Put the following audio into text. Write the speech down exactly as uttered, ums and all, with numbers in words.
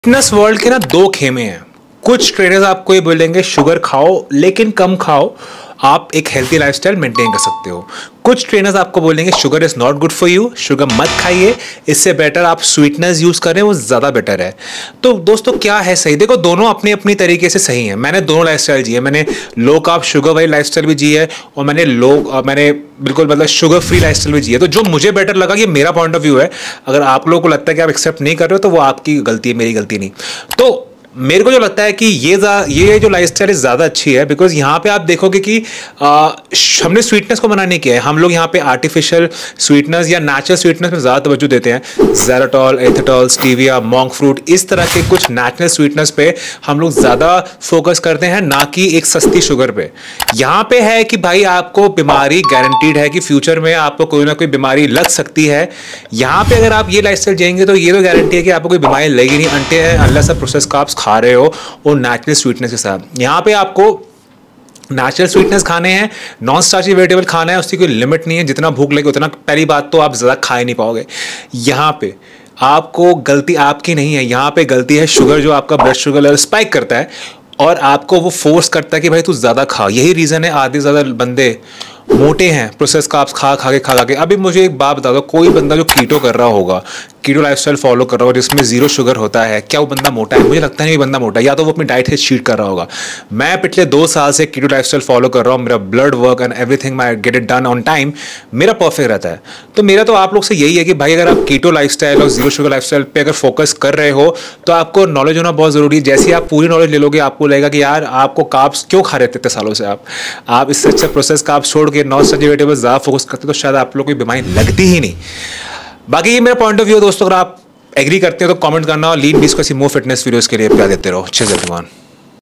Fitness world के ना दो खेमे हैं। कुछ ट्रेनर्स आपको ये बोलेंगे शुगर खाओ लेकिन कम खाओ, आप एक हेल्थी लाइफस्टाइल मेंटेन कर सकते हो। कुछ ट्रेनर्स आपको बोलेंगे sugar is not good for you, sugar मत खाइए, इससे बेटर आप स्वीटनर्स यूज करें, वो ज़्यादा बेटर है। तो दोस्तों क्या है सही? देखो दोनों अपनी अपनी तरीके से सही हैं। मैंने दोनों लाइफस्टाइल जी है। मैंने लो कार्ब शुगर वाली लाइफस्टाइल भी जी है और मैंने लो मैंने बिल्कुल मतलब शुगर फ्री लाइफस्टाइल भी जी है। तो जो मुझे बेटर लगा, ये मेरा पॉइंट ऑफ व्यू है। अगर आप लोगों को लगता है कि आप एक्सेप्ट नहीं कर रहे हो तो वो आपकी गलती है, मेरी गलती नहीं। तो मेरे को जो लगता है कि ये ये जो लाइफस्टाइल है ज़्यादा अच्छी है, बिकॉज यहाँ पे आप देखोगे कि आ, हमने स्वीटनेस को मना नहीं किया है। हम लोग यहाँ पे आर्टिफिशियल स्वीटनेस या नेचुरल स्वीटनेस में ज़्यादा तवज्जो देते हैं। ज़ेराटॉल, एथेटॉल, स्टीविया, मॉन्क फ्रूट, इस तरह के कुछ नेचुरल स्वीटनेस पे हम लोग ज़्यादा फोकस करते हैं, ना कि एक सस्ती शुगर पे। यहाँ पे है कि भाई आपको बीमारी गारंटीड है कि फ्यूचर में आपको कोई ना कोई बीमारी लग सकती है। यहाँ पे अगर आप ये लाइफस्टाइल जाएंगे तो ये तो गारंटी है कि आपको कोई बीमारी लगेगी नहीं, अंटे अनलेस आप प्रोसेस कार्ब्स खा रहे हो और नेचुरल स्वीटनेस के साथ। यहाँ पे आपको नेचुरल स्वीटनेस खाने हैं, नॉन स्टार्ची वेजिटेबल खाना है, उसकी कोई लिमिट नहीं है। जितना भूख लगे उतना, पहली बात तो आप ज़्यादा खा ही नहीं पाओगे। यहाँ पे आपको गलती आपकी नहीं है, यहाँ पे गलती है शुगर, जो आपका ब्लड शुगर लेवल स्पाइक करता है और आपको वो फोर्स करता है कि भाई तू ज़्यादा खा। यही रीज़न है आधे ज़्यादा बंदे मोटे हैं, प्रोसेस कार्ब्स खा खा के खा खा के। अभी मुझे एक बात बता दो, कोई बंदा जो कीटो कर रहा होगा, कीटो लाइफस्टाइल फॉलो कर रहा होगा जिसमें जीरो शुगर होता है, क्या वो बंदा मोटा है? मुझे लगता नहीं वो बंदा मोटा है, या तो वो अपनी डाइट से चीट कर रहा होगा। मैं पिछले दो साल से कीटो लाइफस्टाइल फॉलो कर रहा हूँ, मेरा blood work and everything my get it done on time, मेरा परफेक्ट रहता है। तो मेरा तो आप लोग से यही है कि भाई अगर आप कीटो लाइफस्टाइल और जीरो शुगर लाइफस्टाइल पे अगर फोकस कर रहे हो तो आपको नॉलेज होना बहुत ज़रूरी है। जैसे आप पूरी नॉलेज ले लोगे, आपको लगेगा कि यार आपको कार्ब्स क्यों खा रहे थे इतने सालों से, आप आप इससे अच्छा प्रोसेस कार्ब्स छोड़ के नॉन स्टार्ची वेजिटेबल्स ज़्यादा फोकस करते तो शायद आप लोग को बीमारी लगती ही नहीं। बाकी ये मेरा पॉइंट ऑफ व्यू दोस्तों, अगर आप एग्री करते हो तो कमेंट करना, और लीन बीस को ऐसी मोर फिटनेस वीडियोस के लिए प्यार देते रहो। अच्छे से भगवान।